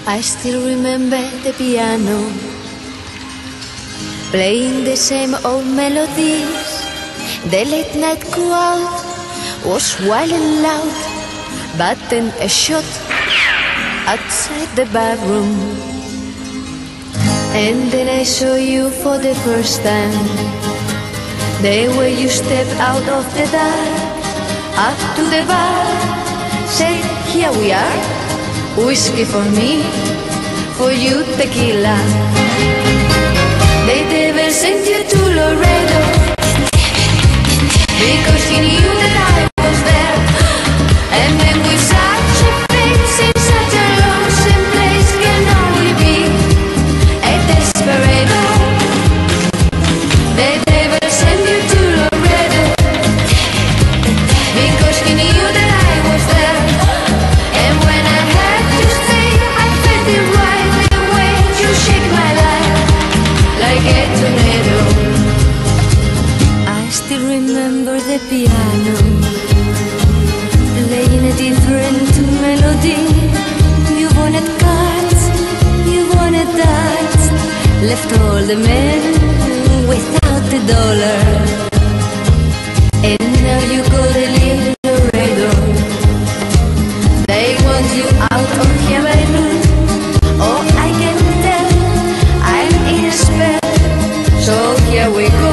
I still remember the piano playing the same old melodies. The late night crowd was wild and loud, but then a shot outside the barroom, and then I saw you for the first time. The way you stepped out of the dark, up to the bar, said, here we are, whiskey for me, for you tequila. They never sent you to Laredo, because he knew that I was there. And then with such a face in such a lonesome place can only be a desperado. They never sent you to Laredo, because he knew that I was there. And when I had to stay, I felt it right the way you shake my life like a tornado. I still remember the piano playing a different melody. You wanted cards, you wanted darts, left all the men without a dollar. And now you go to live Laredo. They want you out of heaven. Oh, I can tell I'm in a spell. So here we go.